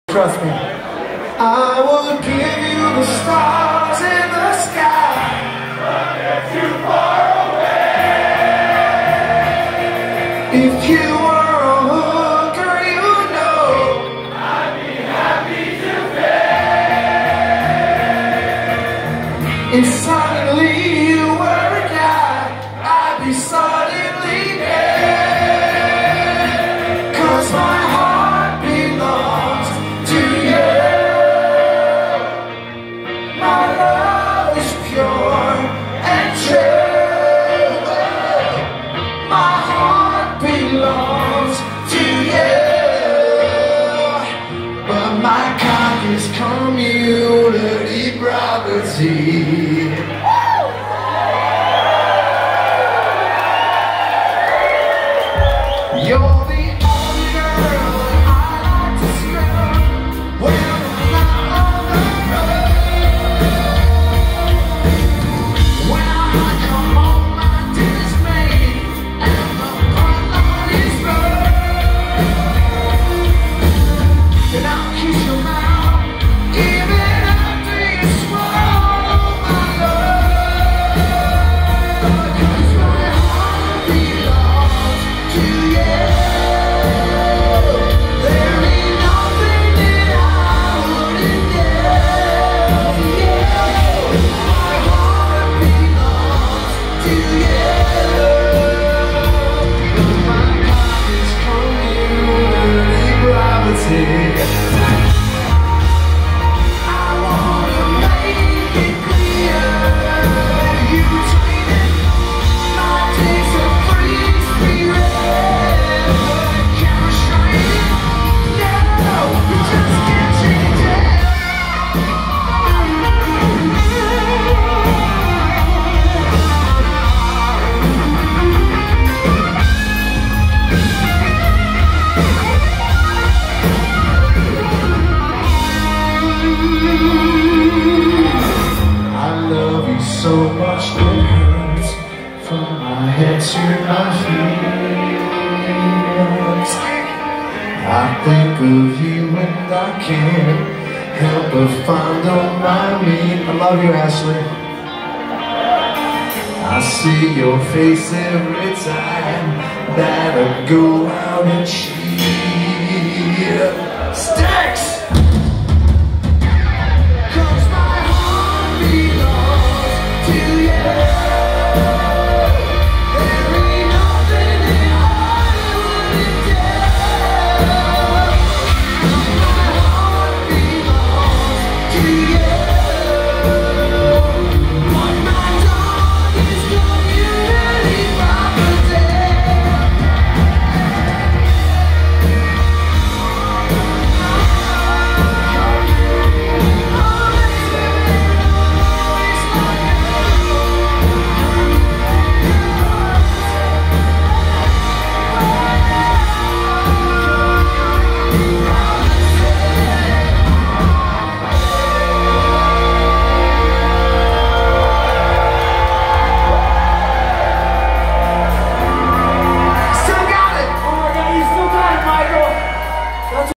Trust me. I will give you the stars in the sky, but they're too far away. If you were a hooker, you know I'd be happy to pay. If suddenly you were a guy, I'd be suddenly dead. 'Cause my heart belongs to you. My love is pure and true. My heart belongs to you. But my cock is community property. You're the only girl I like to smell when I'm not on the road. When I come home, my dinner's made and the butler is broke. And I'll kiss your mouth even after you swallow my love. 'Cause my heart belongs to you. There ain't nothing that I wouldn't do. My heart belongs to you. My cock is community property. I wanna make it clear, you tweeted my days of free spirit. Camera straight, no, you just can't change it. I love you so much it hurts from my head to my feet. I think of you and I can't help but find on my meat. I love you, Ashley. I see your face every time that I go out and cheat.